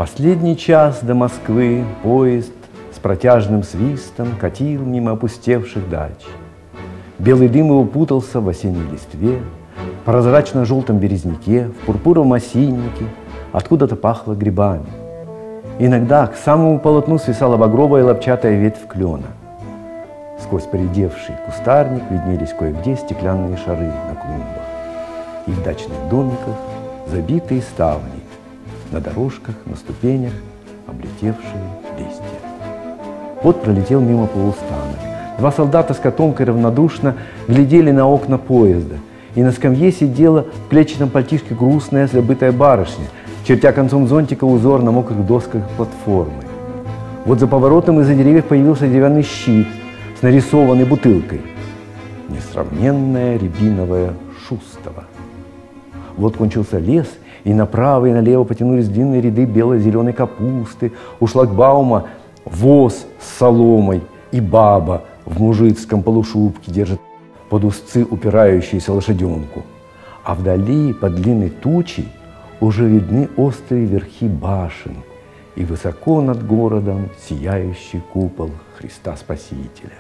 Последний час до Москвы поезд с протяжным свистом катил мимо опустевших дач. Белый дым его путался в осенней листве, в прозрачно-желтом березняке, в пурпуровом осиннике, откуда-то пахло грибами. Иногда к самому полотну свисала багровая лапчатая ветвь клена. Сквозь поредевший кустарник виднелись кое-где стеклянные шары на клумбах и в дачных домиках забитые ставни, на дорожках, на ступенях облетевшие листья. Вот пролетел мимо полустанок. Два солдата с котомкой равнодушно глядели на окна поезда, и на скамье сидела в клетчатом пальтишке грустная забытая барышня, чертя концом зонтика узор на мокрых досках платформы. Вот за поворотом из-за деревьев появился деревянный щит с нарисованной бутылкой. Несравненная рябиновая Шустова. Вот кончился лес, и направо и налево потянулись длинные ряды бело-зеленой капусты. У шлагбаума воз с соломой и баба в мужицком полушубке держит под узцы упирающуюся лошаденку. А вдали, под длинной тучей, уже видны острые верхи башен и высоко над городом сияющий купол Христа Спасителя.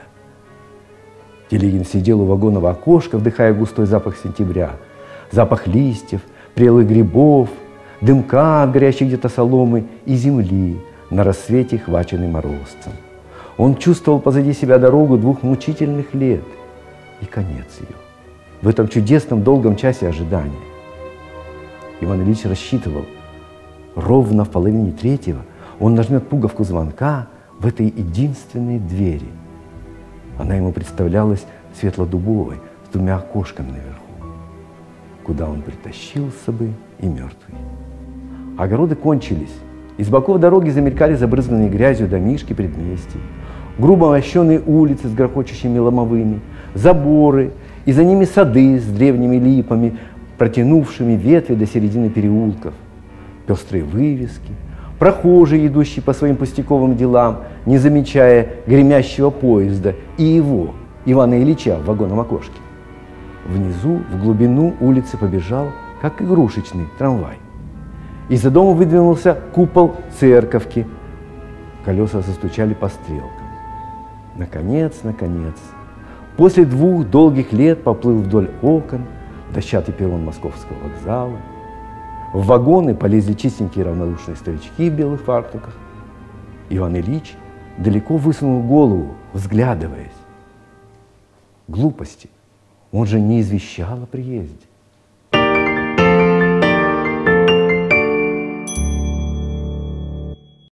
Телегин сидел у вагонного окошка, вдыхая густой запах сентября, запах листьев, прелых грибов, дымка от горящей где-то соломы и земли, на рассвете хваченный морозцем. Он чувствовал позади себя дорогу двух мучительных лет и конец ее, в этом чудесном долгом часе ожидания. Иван Ильич рассчитывал, ровно в половине третьего он нажмет пуговку звонка в этой единственной двери. Она ему представлялась светло-дубовой, с двумя окошками наверху, куда он притащился бы и мертвый. Огороды кончились. Из боков дороги замелькали забрызганные грязью домишки предместий, грубо мощеные улицы с грохочущими ломовыми, заборы, и за ними сады с древними липами, протянувшими ветви до середины переулков, пестрые вывески, прохожие, идущие по своим пустяковым делам, не замечая гремящего поезда и его, Ивана Ильича, в вагонном окошке. Внизу, в глубину улицы побежал, как игрушечный трамвай. Из-за дома выдвинулся купол церковки. Колеса застучали по стрелкам. Наконец, после 2 долгих лет поплыл вдоль окон дощатый перрон Московского вокзала. В вагоны полезли чистенькие равнодушные старички в белых фартуках. Иван Ильич далеко высунул голову, взглядываясь. Глупости. Он же не извещал о приезде.